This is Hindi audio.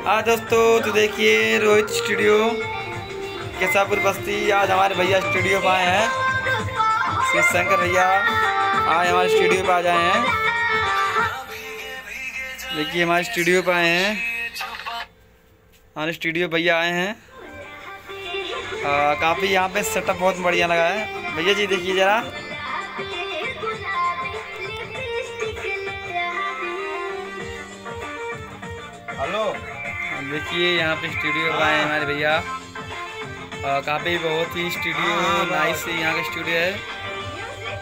आज दोस्तों तो देखिए रोहित स्टूडियो केसापुर बस्ती। आज हमारे भैया स्टूडियो पर आए हैं। श्री शंकर भैया आज हमारे स्टूडियो पर आ जाए हैं। देखिए हमारे स्टूडियो पर आए हैं। हमारे स्टूडियो भैया आए हैं। काफ़ी यहाँ पे सेटअप बहुत बढ़िया लगा है। भैया जी देखिए ज़रा। हेलो, देखिए यहाँ पे स्टूडियो पर आए हैं हमारे भैया। काफ़ी बहुत ही स्टूडियो नाइस यहाँ का स्टूडियो है।